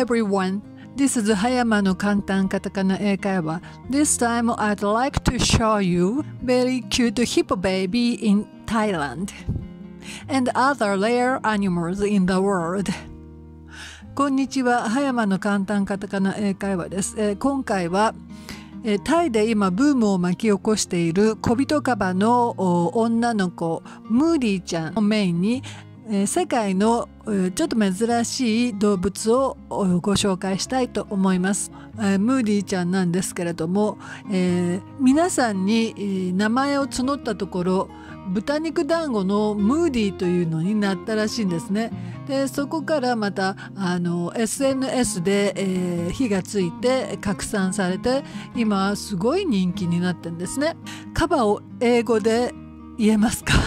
everyone. This is Hayama no Kantan Katakana Eikaiwa. This time I'd like to show you very cute hippo baby in Thailand and other rare animals in the world. こんにちは、葉山の簡単カタカナ英会話です。今回はタイで今ブームを巻き起こしている小人カバの女の子ムーディちゃんをメインに世界のちょっと珍しい動物をご紹介したいと思います。ムーディちゃんなんですけれども、皆さんに名前を募ったところ豚肉団子のムーディというのになったらしいんですね。でそこからまたSNS で、火がついて拡散されて今すごい人気になってるんですね。カバを英語で言えますか？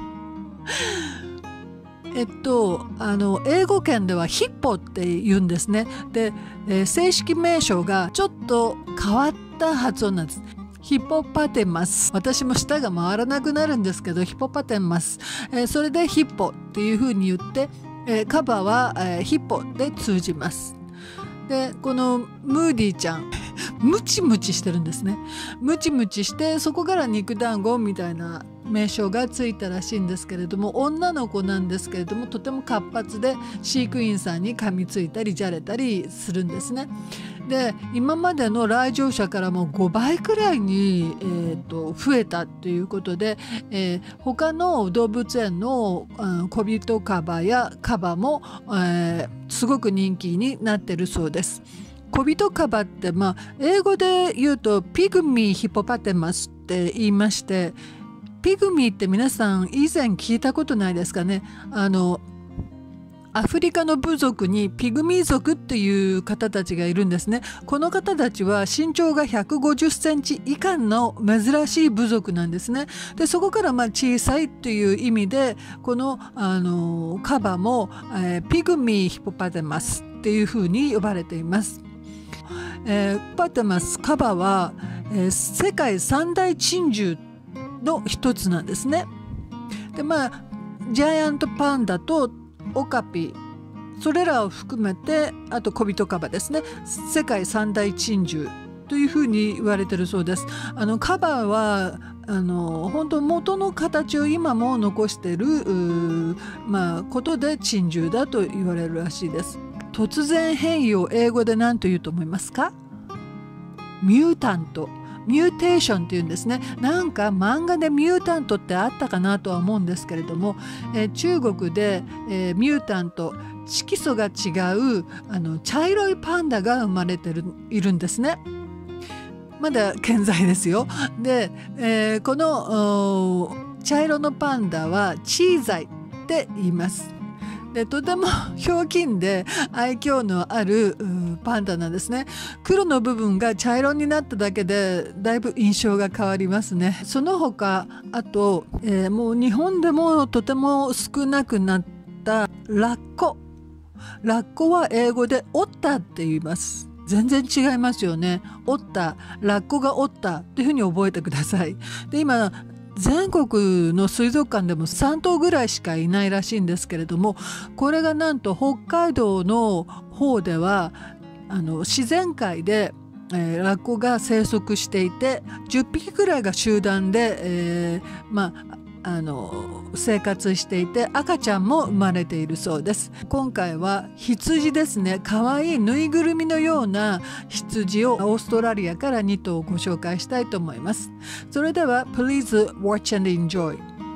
英語圏ではヒッポって言うんですね。で、正式名称がちょっと変わった発音なんです。ヒポパテマス。私も舌が回らなくなるんですけどヒポパテマス、それでヒッポっていうふうに言って、カバは、ヒッポで通じます。でこのムーディちゃんムチムチしてるんですね。ムチムチしてそこから肉団子みたいな名称がついたらしいんですけれども、女の子なんですけれどもとても活発で飼育員さんに噛みついたりじゃれたりするんですね。で今までの来場者からも5倍くらいに、増えたということで、他の動物園の小人カバやカバも、すごく人気になってるそうです。小人カバって、英語で言うとピグミーヒポパテマスって言いまして、ピグミーって皆さん以前聞いたことないですかね。アフリカの部族にピグミー族っていう方たちがいるんですね。この方たちは身長が150センチ以下の珍しい部族なんですね。でそこから小さいという意味でこの、カバも、ピグミーヒポパテマスっていうふうに呼ばれています。パテマスカバは、世界三大珍獣の一つなんですね。でジャイアントパンダとオカピそれらを含めてあと小人カバですね、世界三大珍獣というふうに言われてるそうです。カバは本当元の形を今も残していることで珍獣だと言われるらしいです。突然変異を英語で何と言うと思いますか？ミュータント、ミューテーションっていうんですね。なんか漫画でミュータントってあったかなとは思うんですけれども、中国で、ミュータント色素が違う茶色いパンダが生まれているんですね。まだ健在ですよ。で、この茶色のパンダはチーザイって言います。でとてもひょうきんで愛嬌のあるパンダなんですね。黒の部分が茶色になっただけでだいぶ印象が変わりますね。その他あと、もう日本でもとても少なくなったラッコ。ラッコは英語でオッターって言います。全然違いますよね。オッター、ラッコがオッターっていうふうに覚えてください。で今全国の水族館でも3頭ぐらいしかいないらしいんですけれども、これがなんと北海道の方では自然界で、ラッコが生息していて10匹くらいが集団で、生活していて赤ちゃんも生まれているそうです。今回は羊ですね。かわいいぬいぐるみのような羊をオーストラリアから2頭ご紹介したいと思います。それでは Please watch and enjoy。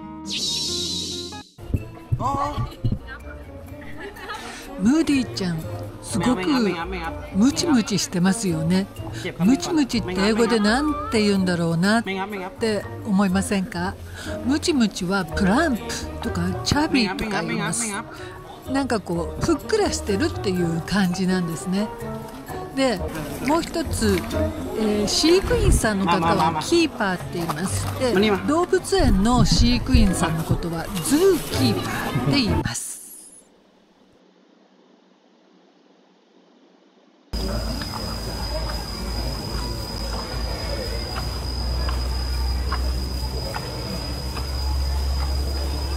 ムーディーちゃんすごくムチムチしてますよね。ムチムチって英語でなんて言うんだろうなって思いませんか？ムチムチはプランプとかチャビーとか言います。なんかこうふっくらしてるっていう感じなんですね。でもう一つ、飼育員さんの方はキーパーって言います。で動物園の飼育員さんのことはズーキーパーって言います。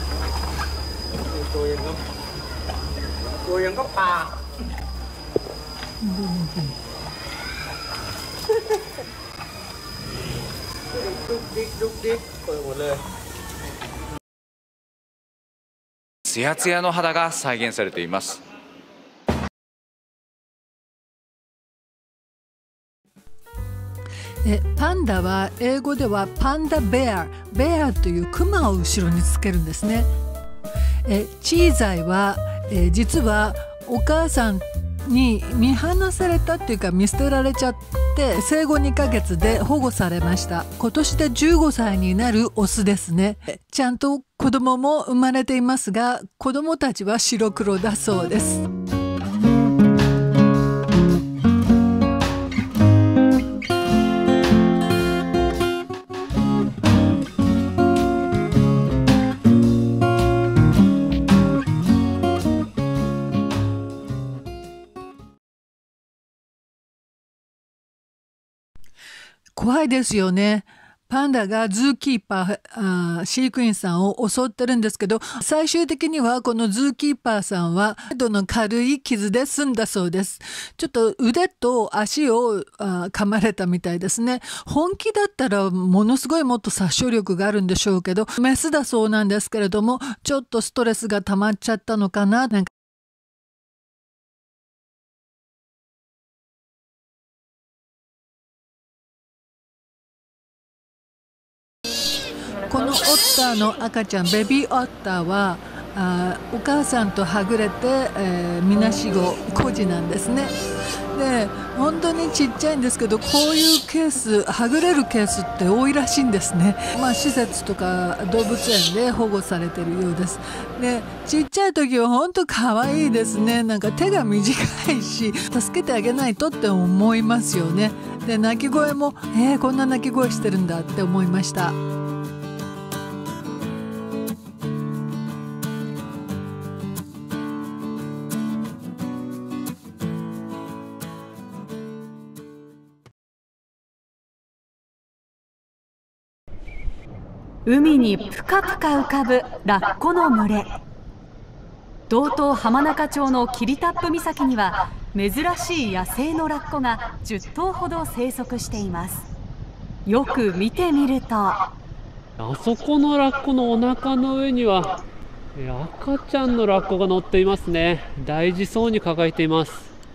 ตัวยังก็ปลาツヤツヤの肌が再現されています。 パンダは英語ではパンダベアというクマを後ろにつけるんですね。チーザイは、実はお母さんに見放されたっていうか見捨てられちゃって生後2ヶ月で保護されました。今年で15歳になるオスですね。ちゃんと子供も生まれていますが、子供たちは白黒だそうです。怖いですよね。パンダがズーキーパー、飼育員さんを襲ってるんですけど、最終的にはこのズーキーパーさんは程度の軽い傷で済んだそうです。ちょっと腕と足を噛まれたみたいですね。本気だったらものすごいもっと殺傷力があるんでしょうけど、メスだそうなんですけれども、ちょっとストレスが溜まっちゃったのかな。このオッターの赤ちゃん、ベビーオッターはお母さんとはぐれて、みなしご孤児なんですね。で本当にちっちゃいんですけど、こういうケース、はぐれるケースって多いらしいんですね。施設とか動物園で保護されているようです。でちっちゃい時は本当可愛いですね。なんか手が短いし助けてあげないとって思いますよね。で鳴き声もこんな鳴き声してるんだって思いました。 海にぷかぷか浮かぶラッコの群れ。道東浜中町の霧多布岬には珍しい野生のラッコが10頭ほど生息しています。よく見てみると、 あそこのラッコのお腹の上には赤ちゃんのラッコが乗っていますね。大事そうに抱えています。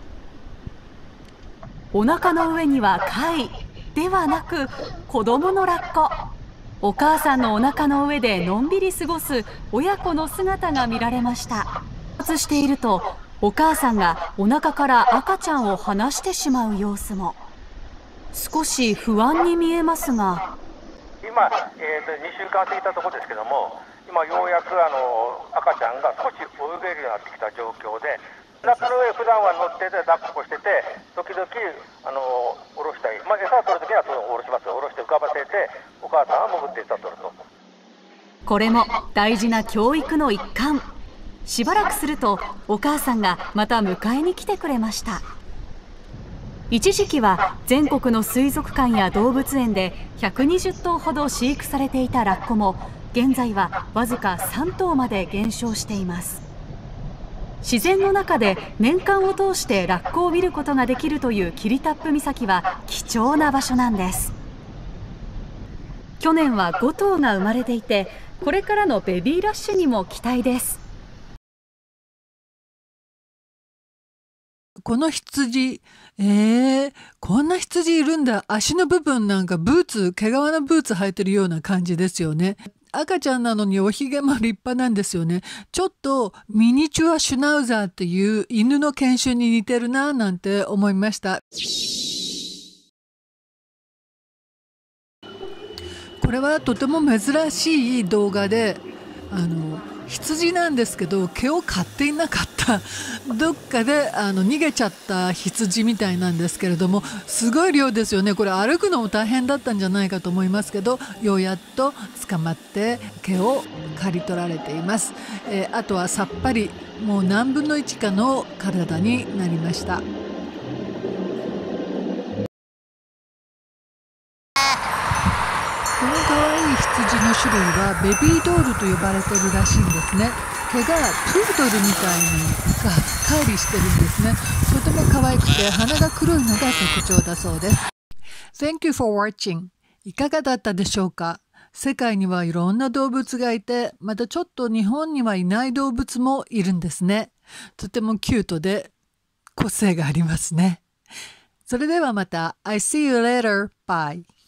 お腹の上には貝ではなく子供のラッコ。お母さんのお腹の上でのんびり過ごす親子の姿が見られました。発しているとお母さんがお腹から赤ちゃんを離してしまう様子も。少し不安に見えますが、 今、2週間過ぎたところですけども、今ようやく赤ちゃんが少し泳げるようになってきた状況で、お腹の上普段は乗ってて抱っこしてて、時々下ろしたり、餌を取るときは下ろします。下ろして浮かばせてお母さんは潜って餌を取ると。 これも大事な教育の一環。しばらくするとお母さんがまた迎えに来てくれました。一時期は全国の水族館や動物園で120頭ほど飼育されていたラッコも現在はわずか3頭まで減少しています。自然の中で年間を通してラッコを見ることができるという霧多布岬は貴重な場所なんです。去年は5頭が生まれていて、これからのベビーラッシュにも期待です。 この羊、こんな羊いるんだ。足の部分なんかブーツ、毛皮のブーツ履いてるような感じですよね。赤ちゃんなのにおひげも立派なんですよね。ちょっとミニチュアシュナウザーっていう犬の犬種に似てるななんて思いました。これはとても珍しい動画で、羊なんですけど毛を刈っていなかったどっかで逃げちゃった羊みたいなんですけれども、すごい量ですよね。これ歩くのも大変だったんじゃないかと思いますけど、ようやっと捕まって毛を刈り取られています。あとはさっぱりもう何分の1かの体になりました。この可愛い羊の種類はベビードールと呼ばれているらしいんですね。 毛がプードルみたいにカーリーしてるんですね。とても可愛くて鼻が黒いのが特徴だそうです。Thank you for watching. いかがだったでしょうか？世界にはいろんな動物がいて、またちょっと日本にはいない動物もいるんですね。とてもキュートで個性がありますね。それではまた。I see you later. Bye.